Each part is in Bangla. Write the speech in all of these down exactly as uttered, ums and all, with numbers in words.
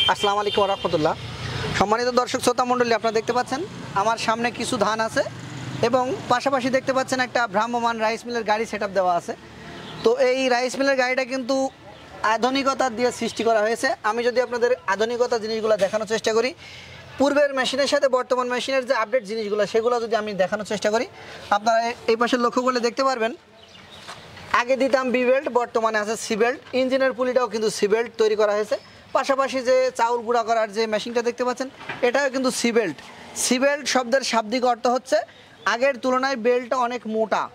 আসসালামু আলাইকুম ওয়া রাহমাতুল্লাহ। সম্মানিত দর্শক শ্রোতা মণ্ডলী, আপনারা দেখতে পাচ্ছেন আমার সামনে কিছু ধান আছে এবং পাশাপাশি দেখতে পাচ্ছেন একটা ভ্রাম্যমান রাইস মিলের গাড়ি সেটআপ দেওয়া আছে। তো এই রাইস মিলের গাড়িটা কিন্তু আধুনিকতা দিয়ে সৃষ্টি করা হয়েছে। আমি যদি আপনাদের আধুনিকতা জিনিসগুলো দেখানোর চেষ্টা করি, পূর্বের মেশিনের সাথে বর্তমান মেশিনের যে আপডেট জিনিসগুলো সেগুলো যদি আমি দেখানোর চেষ্টা করি, আপনারা এই পাশে লক্ষ্য করলে দেখতে পারবেন আগে দিতাম বি বেল্ট, বর্তমানে আছে সি বেল্ট। ইঞ্জিনের পুলিটাও কিন্তু সি বেল্ট তৈরি করা হয়েছে। পাশাপাশি যে চাউল গুঁড়া করার যে মেশিনটা দেখতে পাচ্ছেন এটাও কিন্তু সি বেল্ট। সি বেল্ট শব্দের শাব্দিক অর্থ হচ্ছে আগের তুলনায় বেল্টটা অনেক মোটা।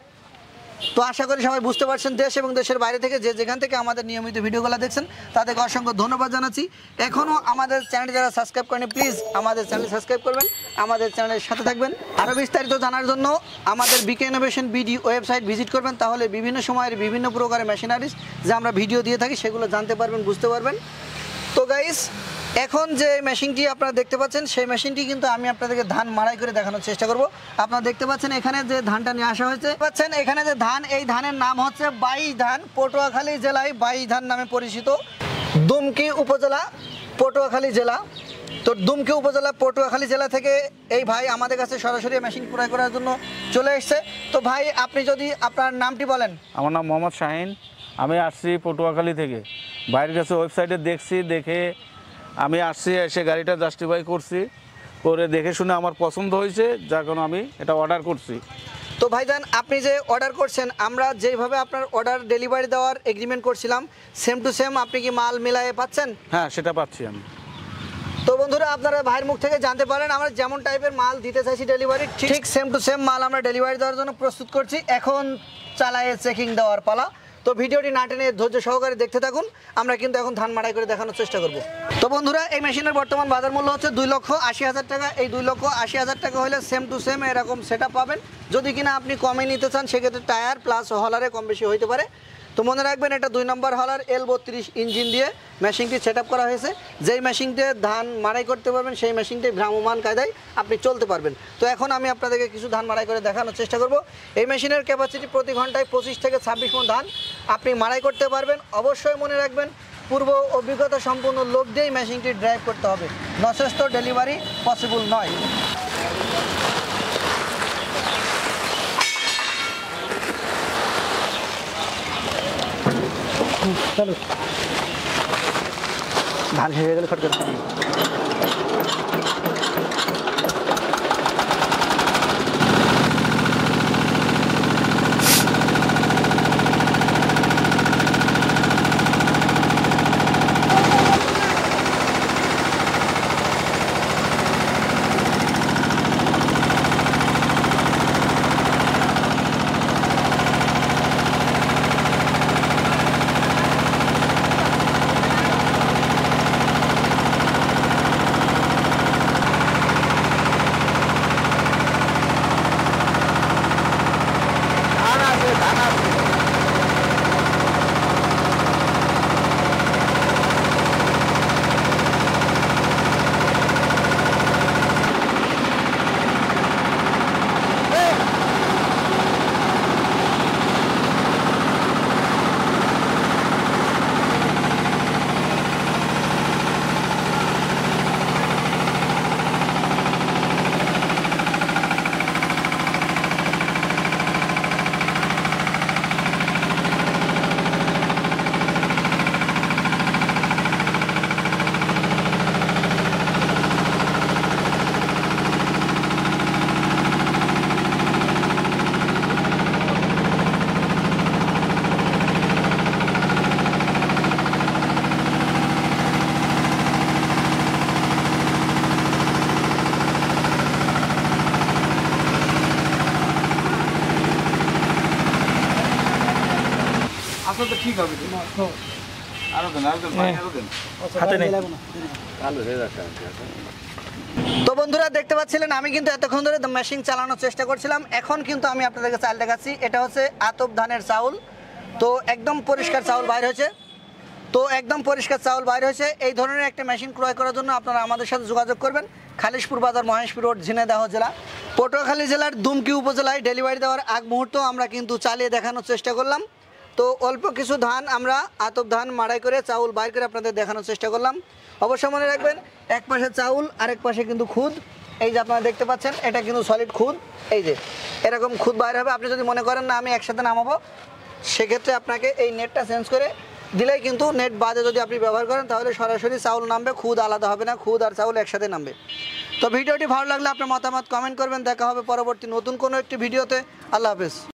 তো আশা করি সবাই বুঝতে পারছেন। দেশ এবং দেশের বাইরে থেকে যে যেখান থেকে আমাদের নিয়মিত ভিডিওগুলো দেখছেন তাদেরকে অসংখ্য ধন্যবাদ জানাচ্ছি। এখনও আমাদের চ্যানেল যারা সাবস্ক্রাইব করেন প্লিজ আমাদের চ্যানেল সাবস্ক্রাইব করবেন, আমাদের চ্যানেলের সাথে থাকবেন। আরও বিস্তারিত জানার জন্য আমাদের BK innovation BD website visit করবেন, তাহলে বিভিন্ন সময়ের বিভিন্ন প্রকারের মেশিনারিজ যে আমরা ভিডিও দিয়ে থাকি সেগুলো জানতে পারবেন, বুঝতে পারবেন। তো গাইস, এখন যে মেশিনটি আপনারা দেখতে পাচ্ছেন সেই মেশিনটি কিন্তু আমি আপনাদেরকে ধান মাড়াই করে দেখানোর চেষ্টা করব। আপনারা দেখতে পাচ্ছেন এখানে যে ধানটা নিয়ে আসা হয়েছে, পাচ্ছেন এখানে যে ধান, এই ধানের নাম হচ্ছে বাইশ ধান। পটুয়াখালী জেলায় বাইশ ধান নামে পরিচিত। দুমকি উপজেলা, পটুয়াখালী জেলা। তো দুমকি উপজেলা, পটুয়াখালী জেলা থেকে এই ভাই আমাদের কাছে সরাসরি মেশিন ক্রয় করার জন্য চলে এসছে। তো ভাই, আপনি যদি আপনার নামটি বলেন। আমার নাম মোহাম্মদ শাহিন, আমি আসছি পটুয়াখালী থেকে। বাইরের কাছে ওয়েবসাইটে দেখছি, দেখে আমি আসছি, এসে গাড়িটা জাস্টিফাই করছি, করে দেখে শুনে আমার পছন্দ হয়েছে, যার কারণে আমি এটা অর্ডার করছি। তো ভাইজান, আপনি যে অর্ডার করছেন, আমরা যেভাবে আপনার অর্ডার ডেলিভারি দেওয়ার এগ্রিমেন্ট করছিলাম সেম টু সেম আপনি কি মাল মিলায়ে পাচ্ছেন? হ্যাঁ, সেটা পাচ্ছি আমি। তো বন্ধুরা, আপনারা ভাইয়ের মুখ থেকে জানতে পারেন আমরা যেমন টাইপের মাল দিতে চাইছি ডেলিভারি, ঠিক সেম টু সেম মাল আমরা ডেলিভারি দেওয়ার জন্য প্রস্তুত করছি। এখন চালায়ে চেকিং দেওয়ার পালা। তো ভিডিওটি না টেনে ধৈর্য সহকারে দেখতে থাকুন। আমরা কিন্তু এখন ধান মাড়াই করে দেখানোর চেষ্টা করব। তো বন্ধুরা, এই মেশিনের বর্তমান বাজার মূল্য হচ্ছে দুই লক্ষ আশি হাজার টাকা। এই দুই লক্ষ আশি হাজার টাকা হলে সেম টু সেম এরকম সেট আপ পাবেন। যদি কিনা আপনি কমে নিতে চান সেক্ষেত্রে টায়ার প্লাস হলারে কম বেশি হইতে পারে। তো মনে রাখবেন, এটা দুই নম্বর হলার এল বত্রিশ ইঞ্জিন দিয়ে মেশিনটি সেট আপ করা হয়েছে। যেই মেশিনতে ধান মাড়াই করতে পারবেন সেই মেশিনটি ভ্রাম্যমান কায়দায় আপনি চলতে পারবেন। তো এখন আমি আপনাদেরকে কিছু ধান মাড়াই করে দেখানোর চেষ্টা করব। এই মেশিনের ক্যাপাসিটি প্রতি ঘন্টায় পঁচিশ থেকে ছাব্বিশ মণ ধান আপনি মাড়াই করতে পারবেন। অবশ্যই মনে রাখবেন, পূর্ব অভিজ্ঞতা সম্পন্ন লোক দিয়েই মেশিনটি ড্রাইভ করতে হবে, নচেত ডেলিভারি পসিবল নয়। চলো, ধান শেষ হয়ে গেলে ফট করে ঠিক হবে। তো বন্ধুরা, দেখতে পাচ্ছিলেন আমি কিন্তু এতক্ষণ ধরে মেশিন চালানোর চেষ্টা করছিলাম। এখন কিন্তু আমি আপনাদেরকে চাল দেখাচ্ছি। এটা হচ্ছে আতপ ধানের চাউল। তো একদম পরিষ্কার চাউল বাইর হয়েছে। তো একদম পরিষ্কার চাউল বাইর হয়েছে। এই ধরনের একটা মেশিন ক্রয় করার জন্য আপনারা আমাদের সাথে যোগাযোগ করবেন। খালিশপুর বাজার, মহেশপুর রোড, ঝিনাইদহ জেলা, পটুয়াখালী জেলার দুমকি উপজেলায় ডেলিভারি দেওয়ার আগ মুহূর্ত আমরা কিন্তু চালিয়ে দেখানোর চেষ্টা করলাম। তো অল্প কিছু ধান আমরা আতপ ধান মাড়াই করে চাউল বাইর করে আপনাদের দেখানোর চেষ্টা করলাম। অবশ্যই মনে রাখবেন এক পাশে চাউল আরেক পাশে কিন্তু খুদ। এই যে আপনারা দেখতে পাচ্ছেন এটা কিন্তু সলিড খুদ, এই যে এরকম খুদ বাইরে হবে। আপনি যদি মনে করেন না আমি একসাথে নামাবো, সেক্ষেত্রে আপনাকে এই নেটটা চেঞ্জ করে দিলেই কিন্তু নেট বাদে যদি আপনি ব্যবহার করেন তাহলে সরাসরি চাউল নামবে, খুদ আলাদা হবে না, খুদ আর চাউল একসাথে নামবে। তো ভিডিওটি ভালো লাগলে আপনার মতামত কমেন্ট করবেন। দেখা হবে পরবর্তী নতুন কোনো একটি ভিডিওতে। আল্লাহ হাফেজ।